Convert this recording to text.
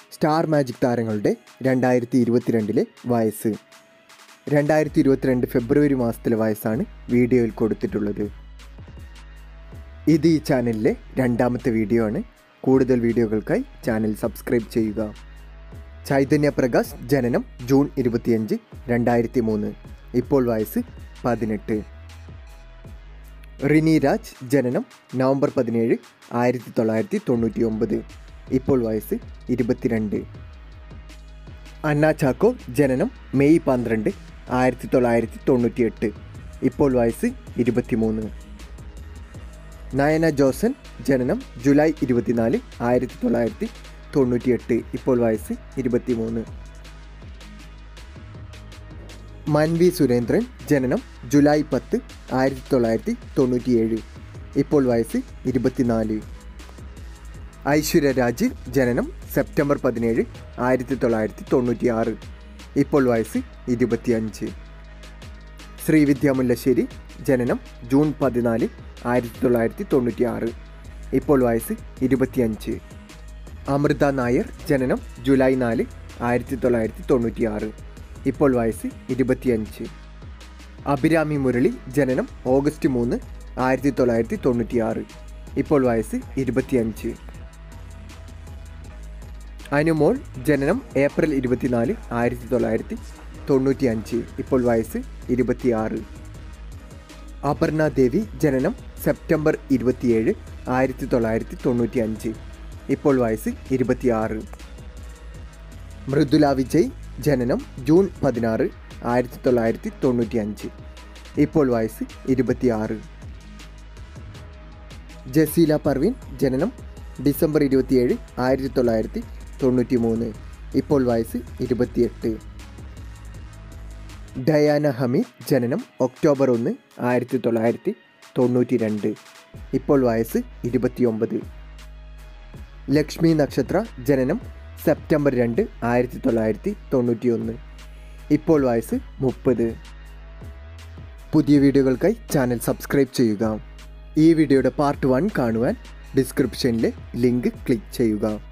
Star magic താരങ്ങളുടെ 2022 വയസ്സ്. 2022 ഫെബ്രുവരി മാസത്തിലെ വയസ്സാണ് വീഡിയോയിൽ കൊടുത്തിട്ടുള്ളത്. ഇത് ഈ ചാനലിലെ രണ്ടാമത്തെ വീഡിയോ ആണ്. കൂടുതൽ വീഡിയോകൾക്കായി ചാനൽ സബ്സ്ക്രൈബ് ചെയ്യുക. ചൈതന്യ പ്രകാശ് ജനനം ജൂൺ 25, 2003. ഇപ്പോൾ വയസ്സ് 18. റിനി രാജ് ജനനം നവംബർ 17, 1999. ഇപ്പോൾ വയസ്സ് 22. അന്ന ചാക്കോ ജനനം മെയ് 12, 1998. ഇപ്പോൾ വയസ്സ് 23. നയന ജോസൻ ജനനം ജൂലൈ 24, 1998. ഇപ്പോൾ വയസ്സ് 23. മൻവി സുരേന്ദ്രൻ ജനനം ജൂലൈ 10, 1997. ഇപ്പോൾ വയസ്സ് 24. ഐശ്വര്യ രാജീവ് ജനനം സെപ്റ്റംബർ 17, 1996. ഇപ്പോൾ വയസ്സ് 25. ശ്രീവിദ്യ മുല്ലശ്ശേരി ജനനം ജൂൺ 14, 1996. ഇപ്പോൾ വയസ്സ് 25. അമൃത നായർ ജനനം ജൂലൈ 4, 1996. ഇപ്പോൾ വയസ്സ് 25. അഭിരാമി മുരളി ജനനം ഓഗസ്റ്റ് 3, 1996. ഇപ്പോൾ വയസ്സ് 25. അനുമോൾ ജനനം ഏപ്രിൽ 24, 1995. ഇപ്പോൾ വയസ്സ് 26. അപർണ ദേവി ജനനം സെപ്റ്റംബർ 27, 1995. ഇപ്പോൾ വയസ്സ് 26. മൃദുല വിജയ് ജനനം ജൂൺ 16, 1995. ഇപ്പോൾ വയസ്സ് 26. ജസീല പർവീൻ ജനനം ഡിസംബർ 27, 1993. ഇപ്പോൾ വയസ്സ് 28. ഡയാന ഹമീദ് ജനനം ഒക്ടോബർ 1, 1992. ഇപ്പോൾ വയസ്സ് 29. ലക്ഷ്മി നക്ഷത്ര ജനനം സെപ്റ്റംബർ 2, 1991. ഇപ്പോൾ വയസ്സ് 30. പുതിയ വീഡിയോകൾക്കായി ചാനൽ സബ്സ്ക്രൈബ് ചെയ്യുക. ഈ വീഡിയോയുടെ പാർട്ട് 1 കാണുവാൻ ഡിസ്ക്രിപ്ഷനിലെ ലിങ്ക് ക്ലിക്ക് ചെയ്യുക.